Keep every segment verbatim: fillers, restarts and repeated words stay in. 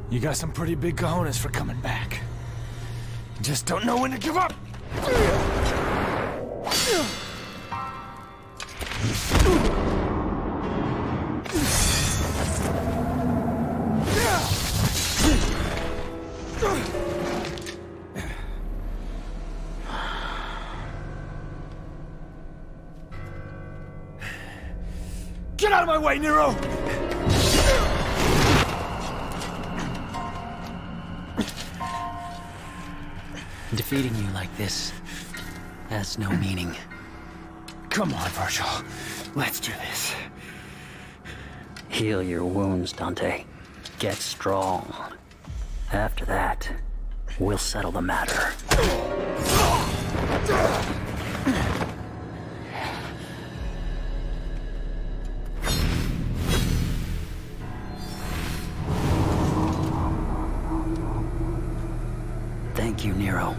You got some pretty big cojones for coming back. You just don't know when to give up! Get out of my way, Nero! Defeating you like this has no meaning. Come on, Virgil. Let's do this. Heal your wounds, Dante. Get strong. After that, we'll settle the matter. Thank you, Nero.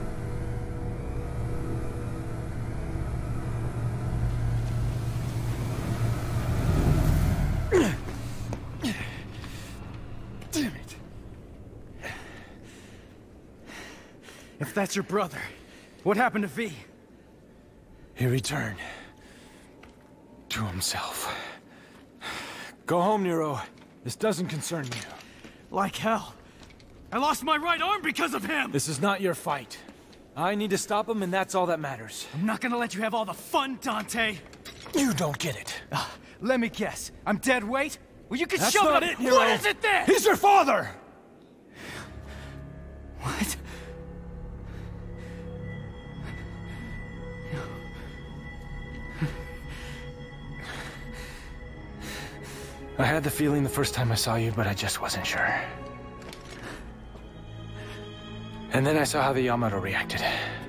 Damn it. If that's your brother, what happened to V? He returned. To himself. Go home, Nero. This doesn't concern you. Like hell. I lost my right arm because of him! This is not your fight. I need to stop him, and that's all that matters. I'm not gonna let you have all the fun, Dante! You don't get it. Uh, let me guess. I'm dead weight? Well, you can That's shove not it it, up. Nero. What is it then? He's your father! What? I had the feeling the first time I saw you, but I just wasn't sure. And then I saw how the Yamato reacted.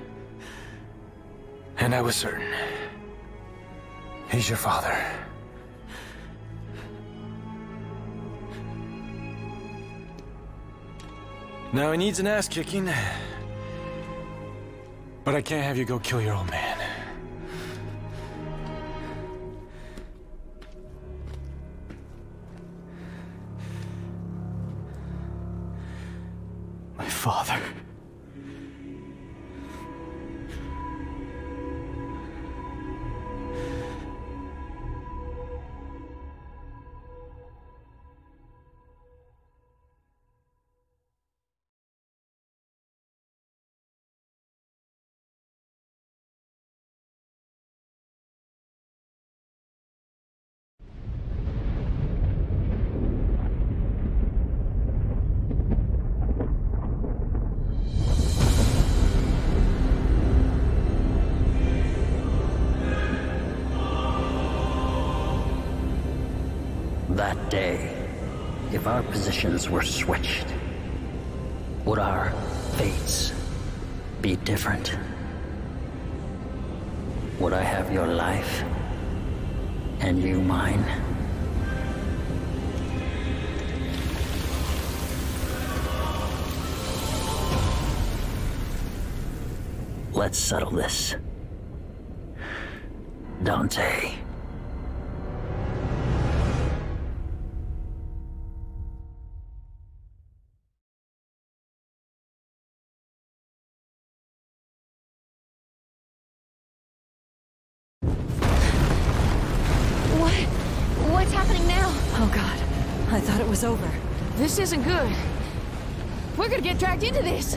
And I was certain. He's your father. Now he needs an ass kicking. But I can't have you go kill your old man. My father. That day, if our positions were switched, would our fates be different? Would I have your life, and you mine? Let's settle this. Dante. What's happening now? Oh god, I thought it was over. This isn't good. We're gonna get dragged into this.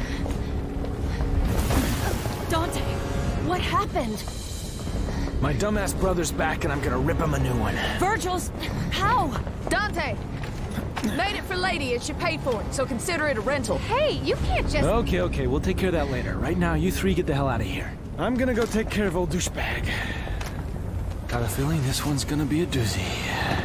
Dante, what happened? My dumbass brother's back and I'm gonna rip him a new one. Virgil's... how? Dante! Made it for Lady and she paid for it, so consider it a rental. Hey, you can't just... Okay, okay, we'll take care of that later. Right now, you three get the hell out of here. I'm gonna go take care of old douchebag. Got a feeling this one's gonna be a doozy.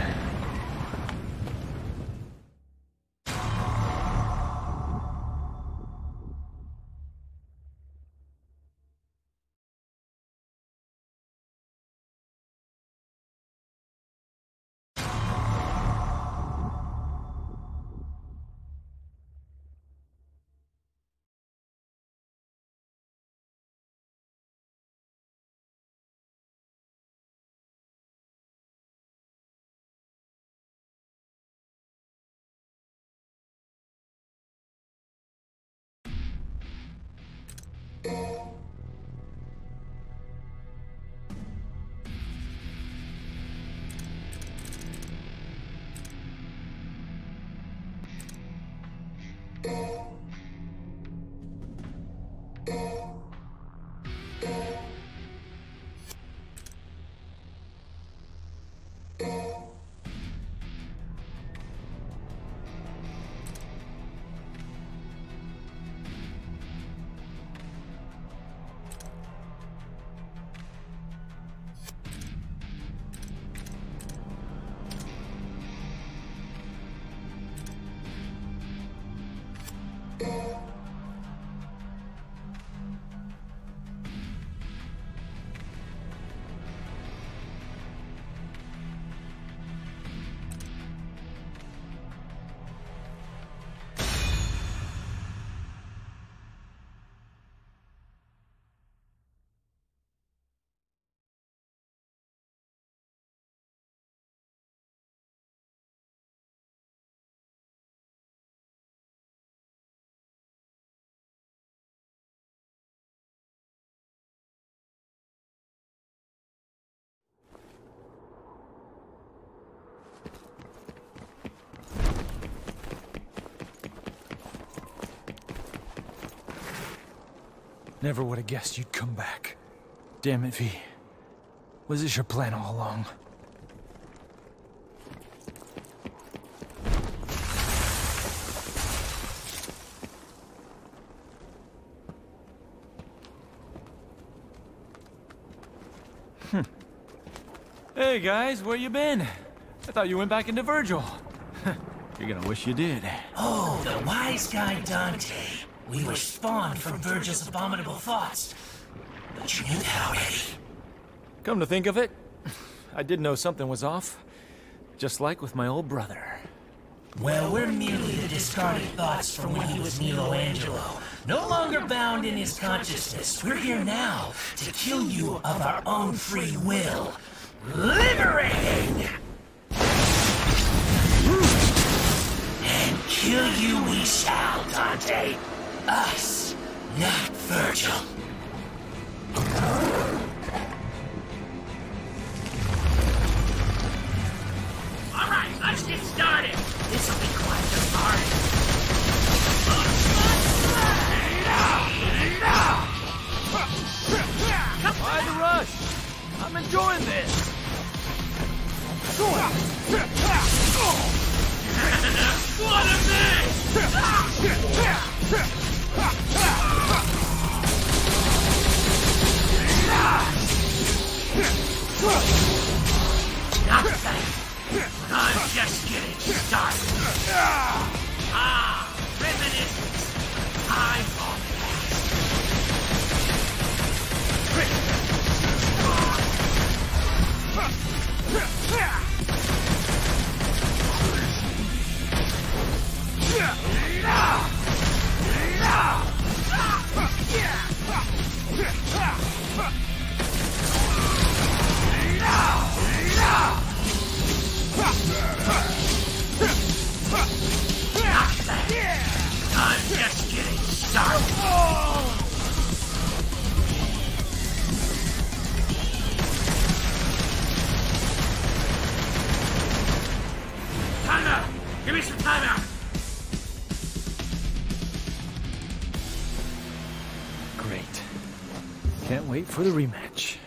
Never would have guessed you'd come back. Damn it, V. Was this your plan all along? Hmm. Hey guys, where you been? I thought you went back into Virgil. You're gonna wish you did. Oh, the wise guy Dante. We were spawned from Virgil's abominable thoughts. But you knew that already. Come to think of it, I did know something was off. Just like with my old brother. Well, we're merely the discarded thoughts from when he was Michelangelo. No longer bound in his consciousness. We're here now to kill you of our own free will. Liberating! And kill you we shall, Dante. Us, not Virgil. All right, let's get started. This will be quite the party. Why the rush? I'm enjoying this. What a mess! Nothing. I'm just getting started. Ah, reminiscence. I'm on I'm just getting started. Timeout! Give me some timeout! Great. Can't wait for the rematch.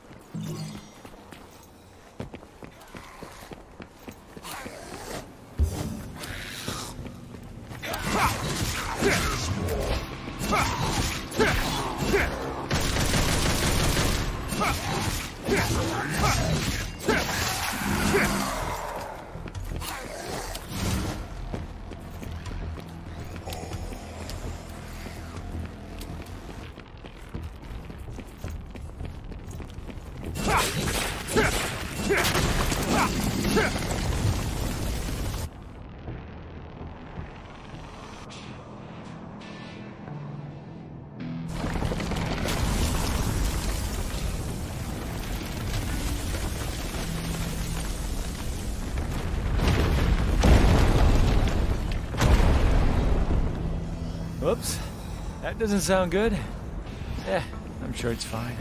Whoops. That doesn't sound good. Yeah, I'm sure it's fine.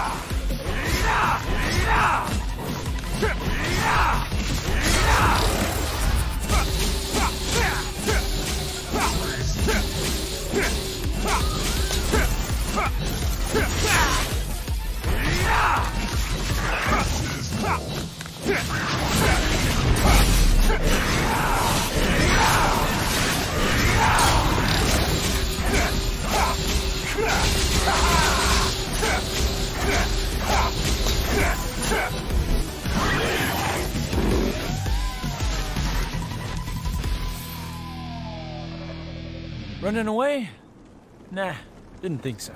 Yeah! Running away? Nah, didn't think so.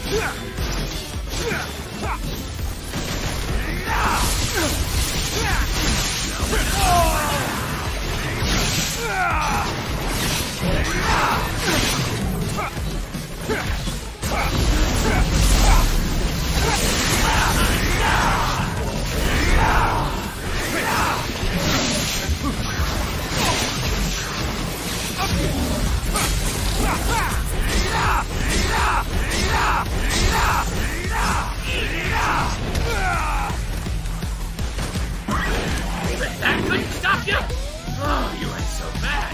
That couldn't stop you? Oh, you ain't so bad.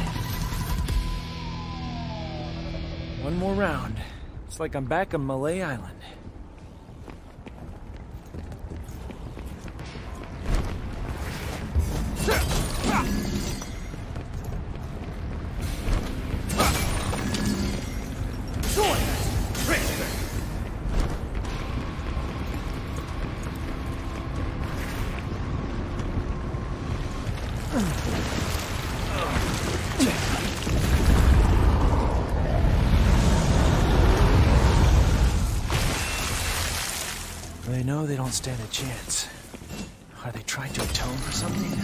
One more round. It's like I'm back on Malay Island. They know they don't stand a chance. Are they trying to atone for something?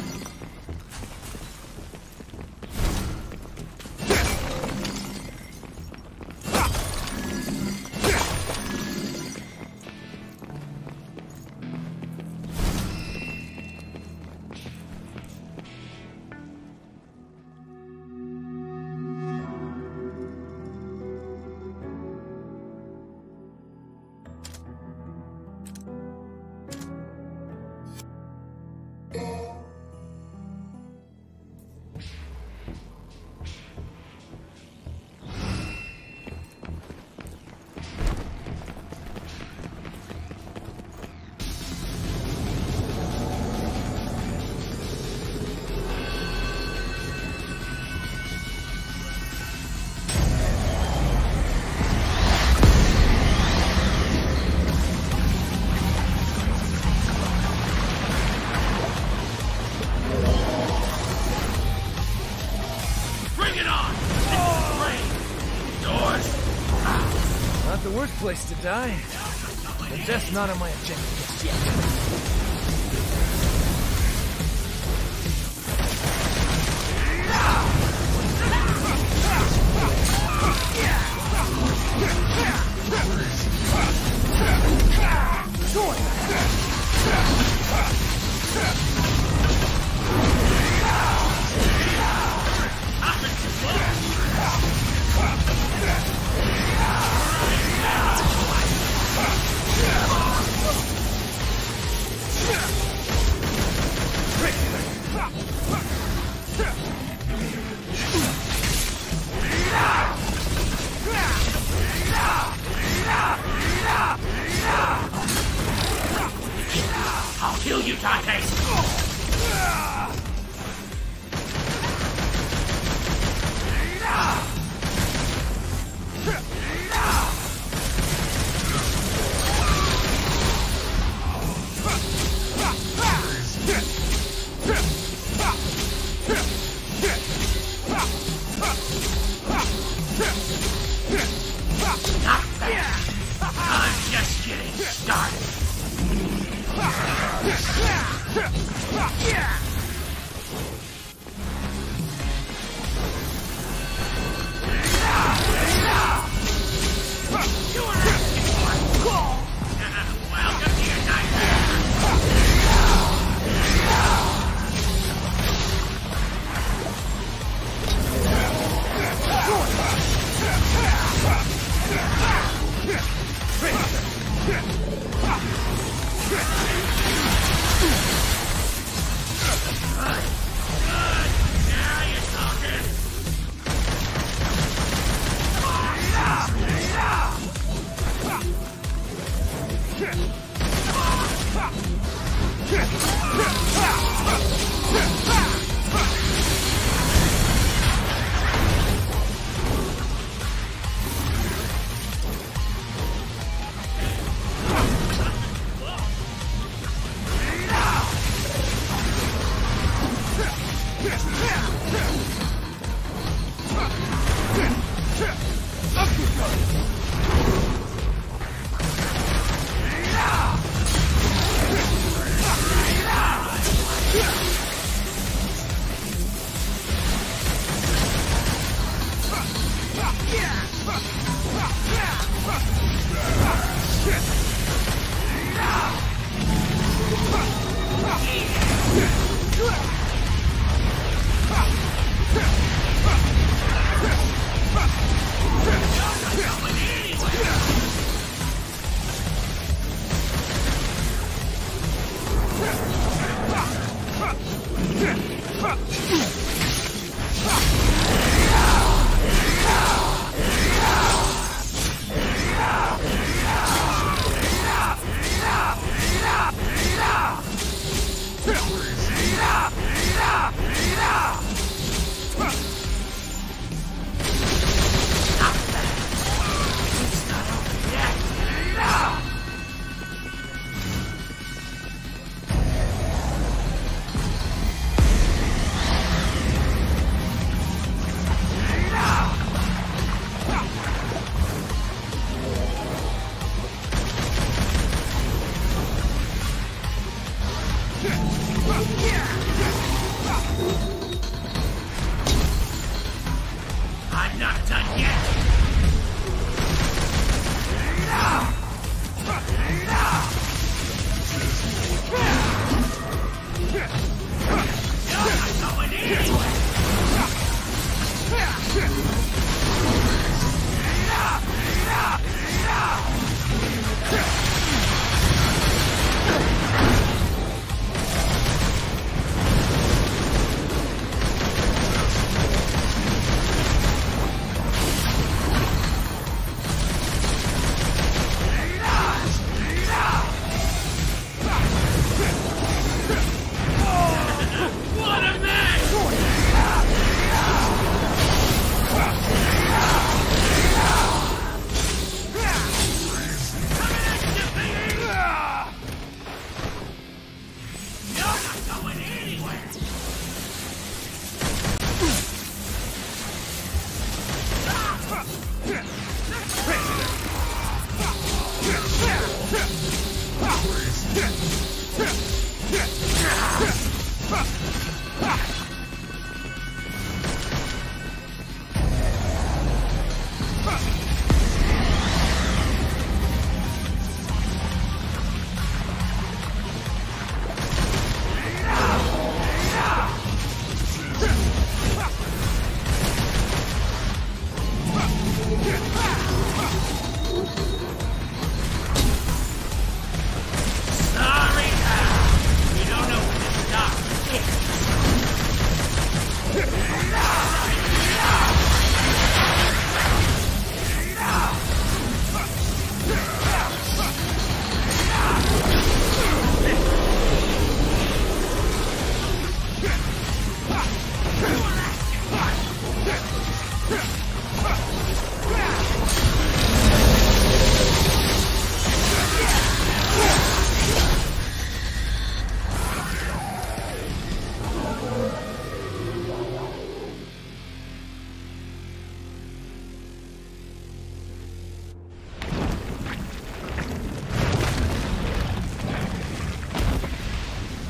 Not the worst place to die, but death's not on my agenda just yet. I'll kill you, Tate! Not bad. I'm just getting started.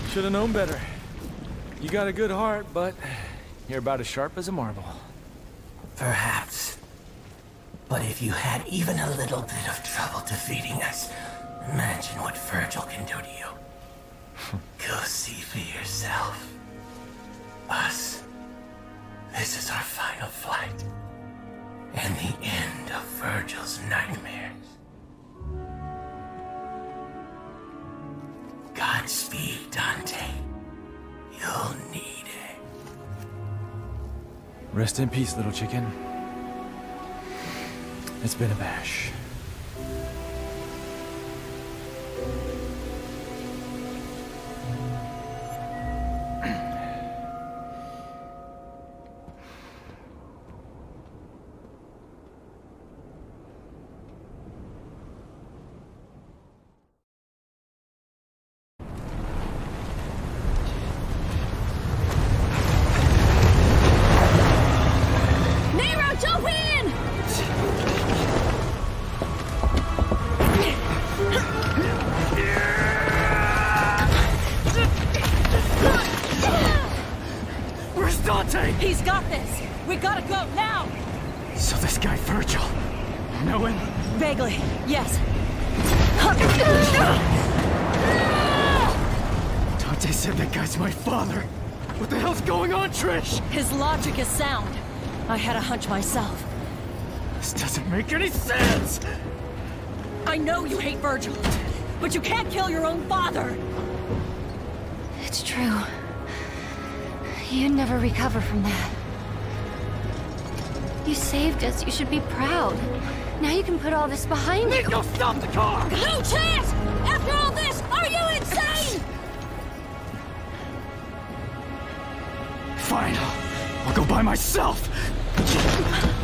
Should have known better. You got a good heart, but you're about as sharp as a marble. Perhaps. But if you had even a little bit of trouble defeating us, imagine what Virgil can do to you. Go see for yourself. Us. This is our final flight. And the end of Virgil's nightmares. Godspeed, Dante. You'll need it. Rest in peace, little chicken. It's been a bash. He's got this! We gotta go, now! So this guy Virgil... know him? Vaguely, yes. Dante said that guy's my father. What the hell's going on, Trish? His logic is sound. I had a hunch myself. This doesn't make any sense! I know you hate Virgil, but you can't kill your own father! It's true. You'd never recover from that. You saved us. You should be proud. Now you can put all this behind you. Nico, stop the car! No chance! After all this, are you insane? Fine. I'll go by myself.